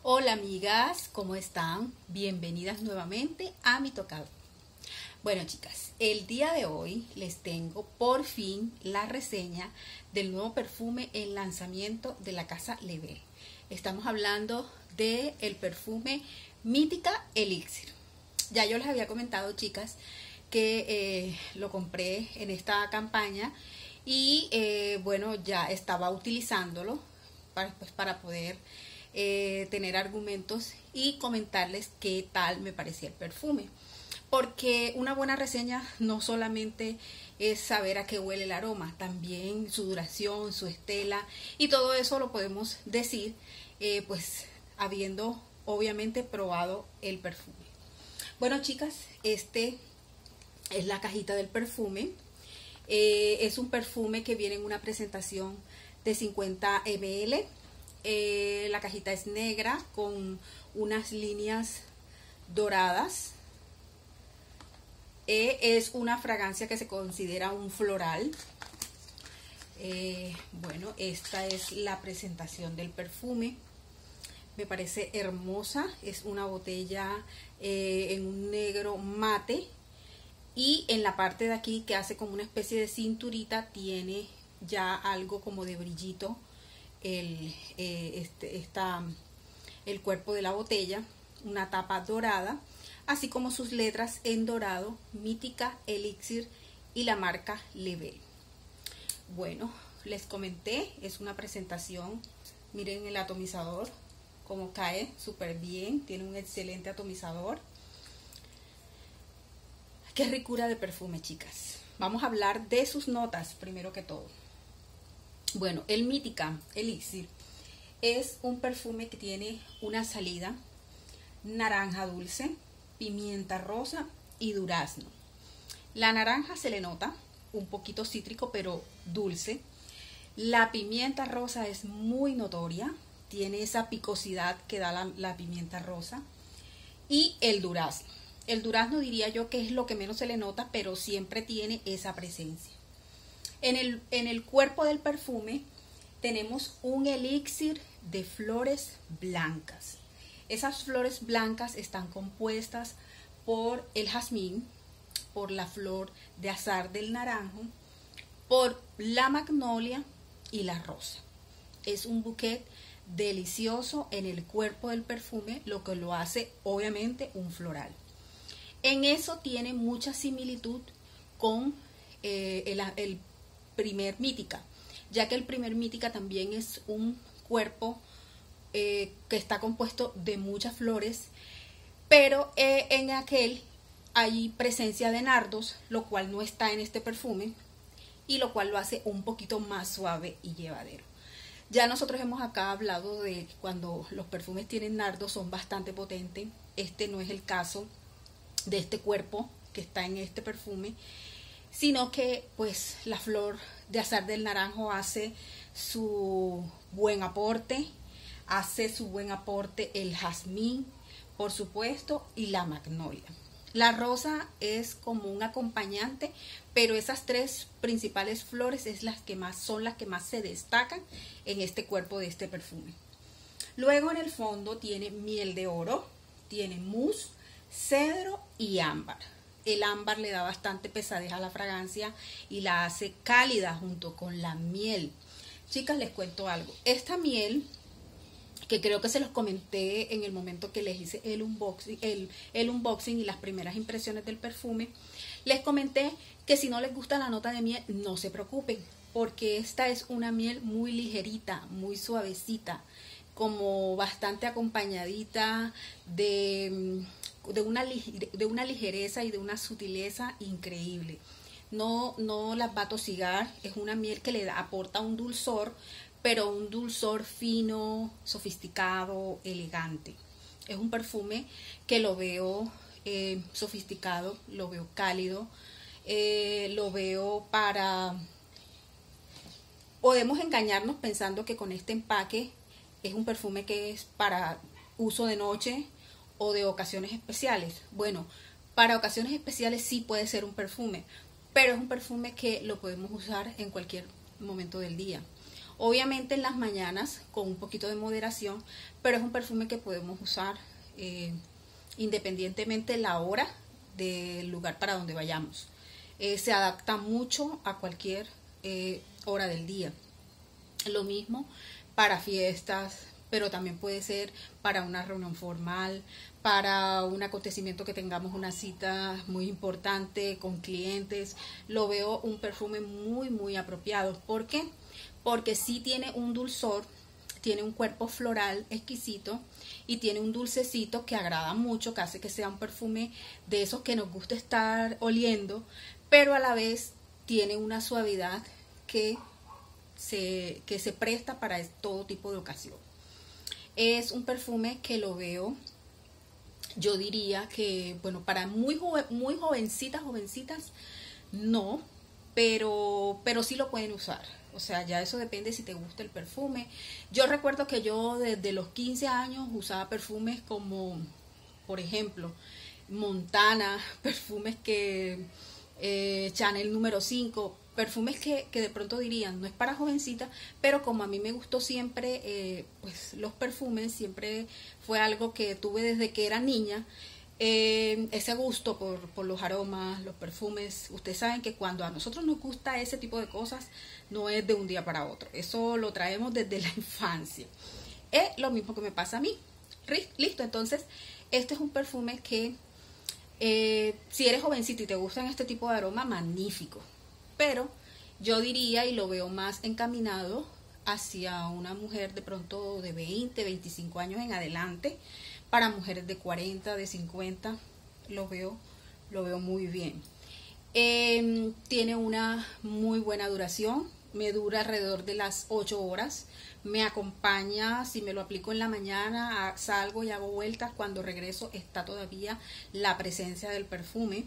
Hola amigas, ¿cómo están? Bienvenidas nuevamente a mi tocado. Bueno chicas, el día de hoy les tengo por fin la reseña del nuevo perfume en lanzamiento de la casa Level. Estamos hablando del perfume Mítica Elixir. Ya yo les había comentado, chicas, que lo compré en esta campaña y bueno, ya estaba utilizándolo para poder tener argumentos y comentarles qué tal me parecía el perfume. Porque una buena reseña no solamente es saber a qué huele el aroma, también su duración, su estela, y todo eso lo podemos decir pues habiendo obviamente probado el perfume. Bueno chicas, este es la cajita del perfume. Es un perfume que viene en una presentación de 50 ml. La cajita es negra con unas líneas doradas. Es una fragancia que se considera un floral. Bueno, esta es la presentación del perfume. Me parece hermosa. Es una botella en un negro mate. Y en la parte de aquí, que hace como una especie de cinturita, tiene ya algo como de brillito el cuerpo de la botella, una tapa dorada, así como sus letras en dorado, Mítica Elixir y la marca Level. Bueno, les comenté, es una presentación. Miren el atomizador, como cae súper bien, tiene un excelente atomizador. Qué ricura de perfume, chicas. Vamos a hablar de sus notas primero que todo. Bueno, el Mítica Elixir es un perfume que tiene una salida naranja dulce, pimienta rosa y durazno. La naranja se le nota un poquito cítrico, pero dulce. La pimienta rosa es muy notoria, tiene esa picosidad que da la pimienta rosa. Y el durazno. El durazno diría yo que es lo que menos se le nota, pero siempre tiene esa presencia. En el cuerpo del perfume tenemos un elixir de flores blancas. Esas flores blancas están compuestas por el jazmín, por la flor de azahar del naranjo, por la magnolia y la rosa. Es un bouquet delicioso en el cuerpo del perfume, lo que lo hace obviamente un floral. En eso tiene mucha similitud con el primer Mítica, ya que el primer Mítica también es un cuerpo que está compuesto de muchas flores, pero en aquel hay presencia de nardos, lo cual no está en este perfume y lo cual lo hace un poquito más suave y llevadero. Ya nosotros hemos acá hablado de cuando los perfumes tienen nardos son bastante potentes. Este no es el caso de este cuerpo que está en este perfume, sino que pues la flor de azahar del naranjo hace su buen aporte, el jazmín, por supuesto, y la magnolia. La rosa es como un acompañante, pero esas tres principales flores son las que más se destacan en este cuerpo de este perfume. Luego en el fondo tiene miel de oro, tiene mousse, cedro y ámbar. El ámbar le da bastante pesadez a la fragancia y la hace cálida junto con la miel. Chicas, les cuento algo. Esta miel, que creo que se los comenté en el momento que les hice el unboxing y las primeras impresiones del perfume, les comenté que si no les gusta la nota de miel, no se preocupen, porque esta es una miel muy ligerita, muy suavecita, como bastante acompañadita de una ligereza y de una sutileza increíble. No las va a tosigar, es una miel que aporta un dulzor, pero un dulzor fino, sofisticado, elegante. Es un perfume que lo veo sofisticado, lo veo cálido, lo veo para... Podemos engañarnos pensando que con este empaque es un perfume que es para uso de noche o de ocasiones especiales. Bueno, para ocasiones especiales sí puede ser un perfume, pero es un perfume que lo podemos usar en cualquier momento del día. Obviamente en las mañanas con un poquito de moderación, pero es un perfume que podemos usar independientemente de la hora del lugar para donde vayamos. Se adapta mucho a cualquier hora del día. Lo mismo para fiestas, pero también puede ser para una reunión formal, para un acontecimiento que tengamos una cita muy importante con clientes. Lo veo un perfume muy apropiado. ¿Por qué? Porque sí tiene un dulzor, tiene un cuerpo floral exquisito y tiene un dulcecito que agrada mucho, que hace que sea un perfume de esos que nos gusta estar oliendo, pero a la vez tiene una suavidad que se presta para todo tipo de ocasión. Es un perfume que lo veo, yo diría que, bueno, para muy jovencitas, no, pero sí lo pueden usar. O sea, ya eso depende si te gusta el perfume. Yo recuerdo que yo desde los 15 años usaba perfumes como, por ejemplo, Montana, perfumes que Chanel número 5, perfumes que de pronto dirían, no es para jovencita, pero como a mí me gustó siempre, pues los perfumes, siempre fue algo que tuve desde que era niña. Ese gusto por los aromas, los perfumes. Ustedes saben que cuando a nosotros nos gusta ese tipo de cosas, no es de un día para otro. Eso lo traemos desde la infancia. Es lo mismo que me pasa a mí. Listo, entonces, este es un perfume que, si eres jovencito y te gustan este tipo de aroma, magnífico. Pero yo diría, y lo veo más encaminado hacia una mujer de pronto de 20, 25 años en adelante. Para mujeres de 40, de 50, lo veo muy bien. Tiene una muy buena duración, me dura alrededor de las 8 horas. Me acompaña, si me lo aplico en la mañana, salgo y hago vueltas. Cuando regreso está todavía la presencia del perfume.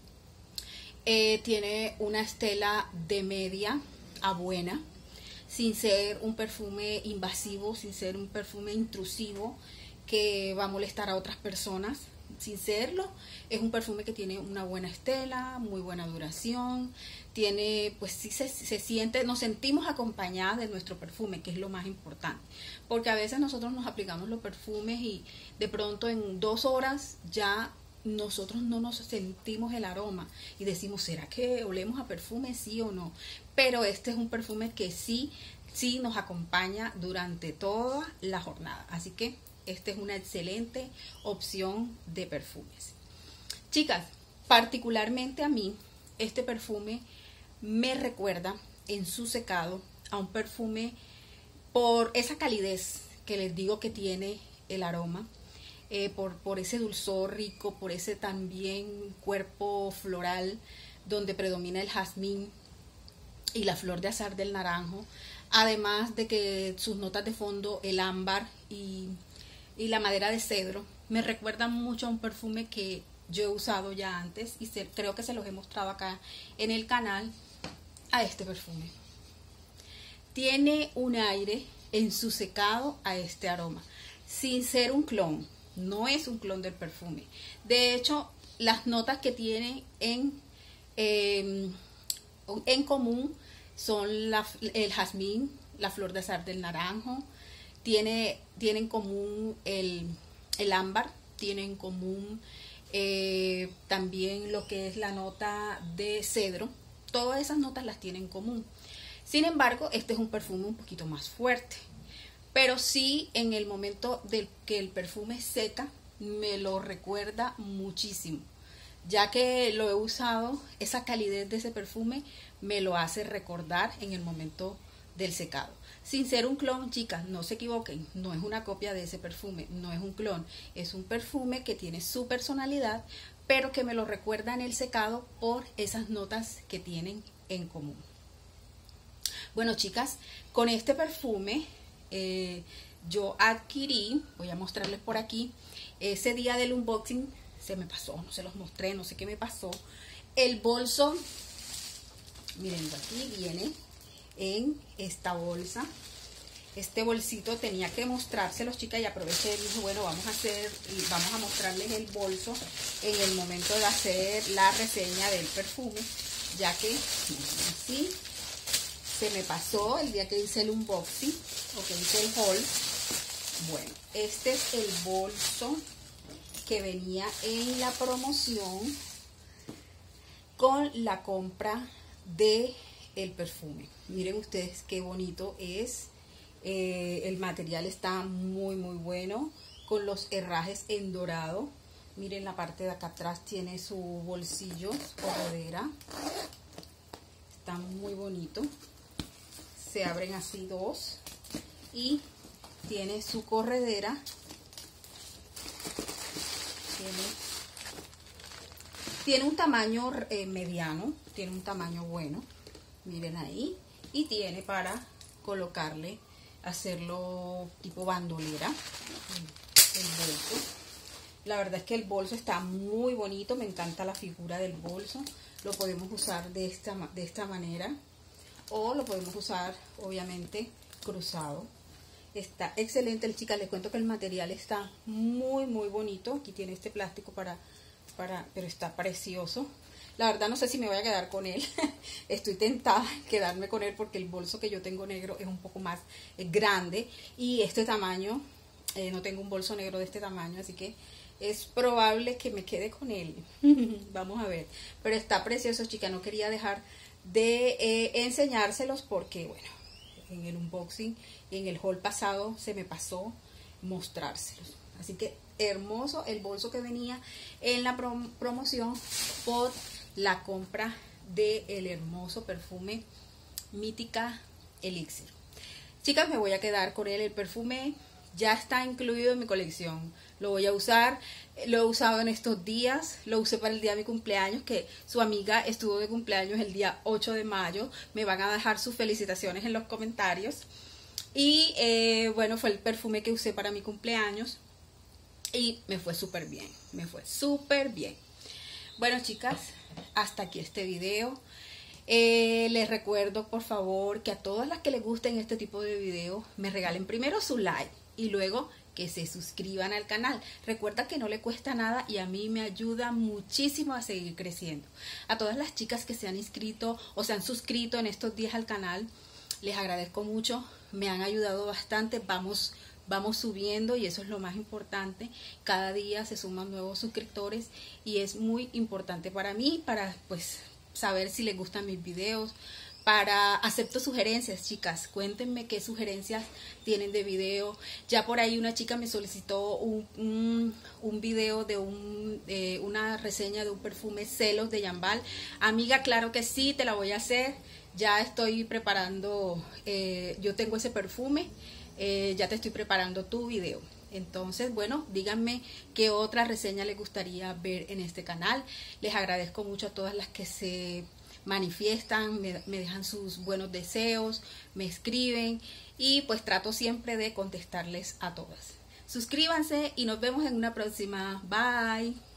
Tiene una estela de media a buena, sin ser un perfume invasivo, sin ser un perfume intrusivo que va a molestar a otras personas. Sin serlo, es un perfume que tiene una buena estela, muy buena duración, tiene, pues sí se siente, nos sentimos acompañadas de nuestro perfume, que es lo más importante, porque a veces nosotros nos aplicamos los perfumes y de pronto en 2 horas ya nosotros no nos sentimos el aroma y decimos, ¿será que olemos a perfume, sí o no? Pero este es un perfume que sí nos acompaña durante toda la jornada, así que esta es una excelente opción de perfumes. Chicas, particularmente a mí, este perfume me recuerda en su secado a un perfume por esa calidez que les digo que tiene el aroma, por ese dulzor rico, por ese también cuerpo floral donde predomina el jazmín y la flor de azahar del naranjo, además de que sus notas de fondo, el ámbar y la madera de cedro, me recuerda mucho a un perfume que yo he usado ya antes y creo que se los he mostrado acá en el canal, a este perfume. Tiene un aire en su secado a este aroma, sin ser un clon, no es un clon del perfume. De hecho, las notas que tiene en común son el jazmín, la flor de azahar del naranjo, tiene en común el ámbar, tiene en común también lo que es la nota de cedro. Todas esas notas las tiene en común. Sin embargo, este es un perfume un poquito más fuerte, pero sí en el momento de que el perfume seca me lo recuerda muchísimo, ya que lo he usado. Esa calidez de ese perfume me lo hace recordar en el momento del secado. Sin ser un clon, chicas, no se equivoquen, no es una copia de ese perfume, no es un clon, es un perfume que tiene su personalidad, pero que me lo recuerda en el secado por esas notas que tienen en común. Bueno, chicas, con este perfume yo adquirí, voy a mostrarles por aquí, ese día del unboxing se me pasó, no se los mostré, no sé qué me pasó. El bolso, miren, aquí viene en esta bolsa. Este bolsito tenía que mostrárselos, chicas, y aproveché y dije, bueno, vamos a mostrarles el bolso en el momento de hacer la reseña del perfume, ya que así se me pasó el día que hice el unboxing o que hice el haul. Bueno, este es el bolso que venía en la promoción con la compra de el perfume. Miren ustedes qué bonito es. El material está muy bueno, con los herrajes en dorado. Miren, la parte de acá atrás tiene su bolsillo, corredera. Está muy bonito. Se abren así dos y tiene su corredera. Tiene un tamaño mediano, tiene un tamaño bueno. Miren ahí. Y tiene para colocarle, hacerlo tipo bandolera, el bolso. La verdad es que el bolso está muy bonito, me encanta la figura del bolso. Lo podemos usar de esta manera o lo podemos usar obviamente cruzado. Está excelente, chicas, les cuento que el material está muy bonito. Aquí tiene este plástico pero está precioso. La verdad no sé si me voy a quedar con él. Estoy tentada de quedarme con él porque el bolso que yo tengo negro es un poco más grande. Y este tamaño, no tengo un bolso negro de este tamaño, así que es probable que me quede con él. Vamos a ver. Pero está precioso, chicas. No quería dejar de enseñárselos porque, bueno, en el unboxing, en el haul pasado se me pasó mostrárselos. Así que hermoso el bolso que venía en la promoción por la compra del hermoso perfume Mítica Elixir. Chicas, me voy a quedar con él. El perfume ya está incluido en mi colección. Lo voy a usar. Lo he usado en estos días. Lo usé para el día de mi cumpleaños, que su amiga estuvo de cumpleaños el día 8 de mayo. Me van a dejar sus felicitaciones en los comentarios. Y bueno, fue el perfume que usé para mi cumpleaños. Y me fue súper bien. Me fue súper bien. Bueno, chicas, hasta aquí este video. Les recuerdo, por favor, que a todas las que les gusten este tipo de video me regalen primero su like y luego que se suscriban al canal. Recuerda que no le cuesta nada y a mí me ayuda muchísimo a seguir creciendo. A todas las chicas que se han inscrito o se han suscrito en estos días al canal, les agradezco mucho. Me han ayudado bastante. Vamos subiendo y eso es lo más importante. Cada día se suman nuevos suscriptores y es muy importante para mí, para pues saber si les gustan mis videos. Acepto sugerencias, chicas. Cuéntenme qué sugerencias tienen de video. Ya por ahí una chica me solicitó un video de una reseña de un perfume Celos de Jambal. Amiga, claro que sí, te la voy a hacer. Ya estoy preparando, yo tengo ese perfume. Ya te estoy preparando tu video. Entonces, bueno, díganme qué otra reseña les gustaría ver en este canal. Les agradezco mucho a todas las que se manifiestan, me dejan sus buenos deseos, me escriben y pues trato siempre de contestarles a todas. Suscríbanse y nos vemos en una próxima. Bye.